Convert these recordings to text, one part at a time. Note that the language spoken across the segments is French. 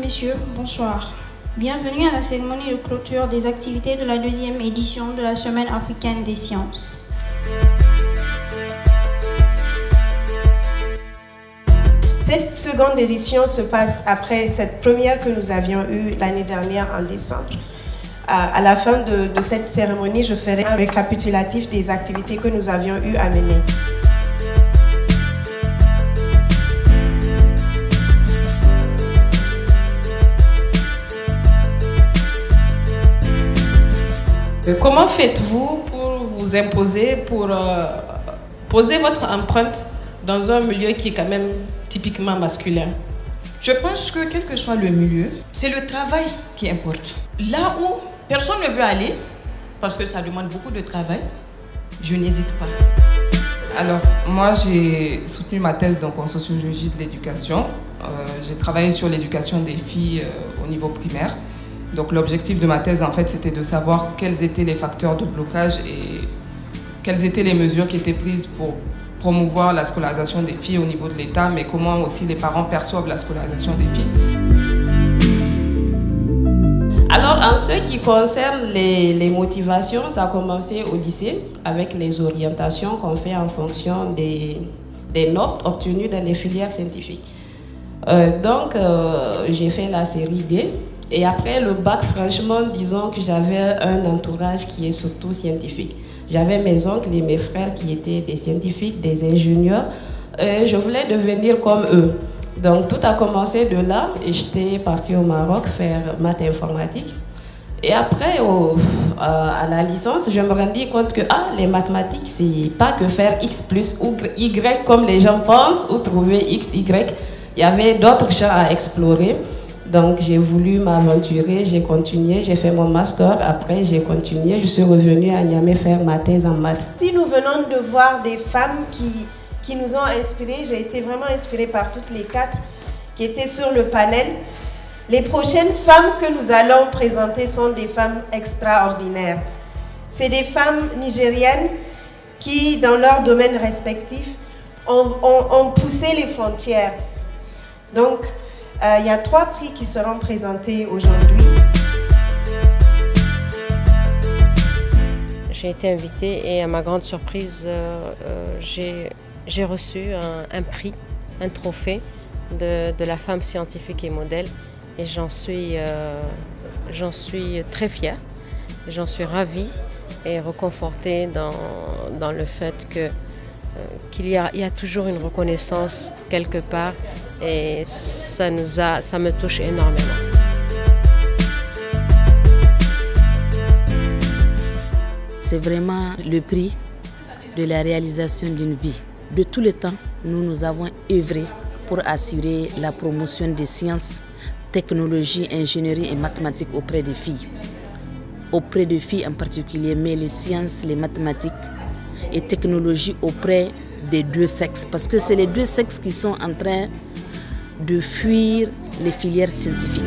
messieurs, bonsoir. Bienvenue à la cérémonie de clôture des activités de la deuxième édition de la Semaine africaine des sciences. Cette seconde édition se passe après cette première que nous avions eue l'année dernière en décembre. À la fin de cette cérémonie, je ferai un récapitulatif des activités que nous avions eu à mener. Comment faites-vous pour vous imposer, pour poser votre empreinte dans un milieu qui est quand même typiquement masculin? Je pense que quel que soit le milieu, c'est le travail qui importe. Là où personne ne veut aller, parce que ça demande beaucoup de travail, je n'hésite pas. Alors, moi, j'ai soutenu ma thèse donc, en sociologie de l'éducation. J'ai travaillé sur l'éducation des filles au niveau primaire. Donc, l'objectif de ma thèse, en fait, c'était de savoir quels étaient les facteurs de blocage et quelles étaient les mesures qui étaient prises pour promouvoir la scolarisation des filles au niveau de l'État, mais comment aussi les parents perçoivent la scolarisation des filles. Alors, en ce qui concerne les motivations, ça a commencé au lycée avec les orientations qu'on fait en fonction des notes obtenues dans les filières scientifiques. J'ai fait la série D. Et après le bac, franchement, disons que j'avais un entourage qui est surtout scientifique. J'avais mes oncles et mes frères qui étaient des scientifiques, des ingénieurs. Je voulais devenir comme eux. Donc tout a commencé de là et j'étais partie au Maroc faire maths informatique. Et après, à la licence, je me rendis compte que les mathématiques, c'est pas que faire X plus ou Y comme les gens pensent ou trouver X, Y. Il y avait d'autres champs à explorer. Donc j'ai voulu m'aventurer, j'ai continué, j'ai fait mon master, après j'ai continué, je suis revenue à Niamey faire ma thèse en maths. Si nous venons de voir des femmes qui nous ont inspirées, j'ai été vraiment inspirée par toutes les 4 qui étaient sur le panel. Les prochaines femmes que nous allons présenter sont des femmes extraordinaires. C'est des femmes nigériennes qui, dans leurs domaines respectifs, ont poussé les frontières. Donc, il y a 3 prix qui seront présentés aujourd'hui. J'ai été invitée et à ma grande surprise, j'ai reçu un prix, un trophée de la femme scientifique et modèle. Et j'en suis très fière, j'en suis ravie et réconfortée dans le fait qu'il y a toujours une reconnaissance quelque part et ça me touche énormément. C'est vraiment le prix de la réalisation d'une vie. De tous les temps, nous avons œuvré pour assurer la promotion des sciences, technologie, ingénierie et mathématiques auprès des filles. Auprès des filles en particulier, mais les sciences, les mathématiques et technologies auprès des 2 sexes. Parce que c'est les 2 sexes qui sont en train de fuir les filières scientifiques.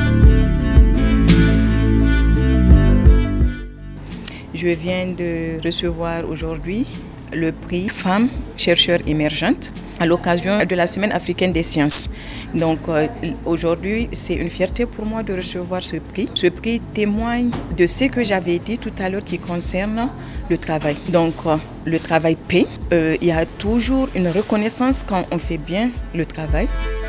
Je viens de recevoir aujourd'hui le prix Femmes chercheurs émergentes à l'occasion de la Semaine africaine des sciences. Donc aujourd'hui, c'est une fierté pour moi de recevoir ce prix. Ce prix témoigne de ce que j'avais dit tout à l'heure qui concerne le travail. Donc le travail paie. Il y a toujours une reconnaissance quand on fait bien le travail.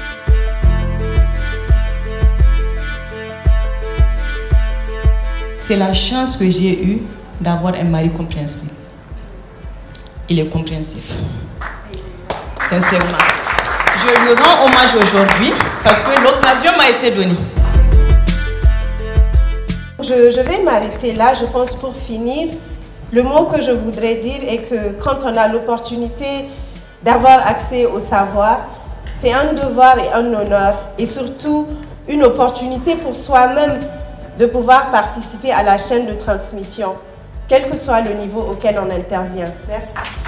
C'est la chance que j'ai eue d'avoir un mari compréhensif. Il est compréhensif. Sincèrement. Je lui rends hommage aujourd'hui parce que l'occasion m'a été donnée. Je vais m'arrêter là, je pense, pour finir. Le mot que je voudrais dire est que quand on a l'opportunité d'avoir accès au savoir, c'est un devoir et un honneur et surtout une opportunité pour soi-même de pouvoir participer à la chaîne de transmission, quel que soit le niveau auquel on intervient. Merci.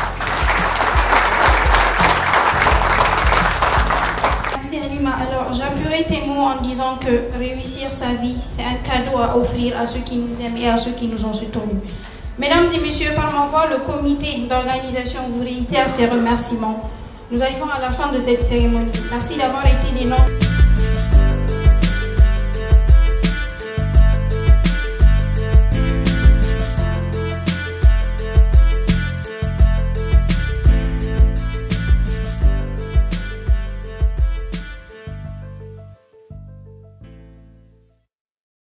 Merci Halima. Alors j'appuierai tes mots en disant que réussir sa vie, c'est un cadeau à offrir à ceux qui nous aiment et à ceux qui nous ont soutenus. Mesdames et messieurs, par ma voix, le comité d'organisation vous réitère ses remerciements. Nous arrivons à la fin de cette cérémonie. Merci d'avoir été des nôtres.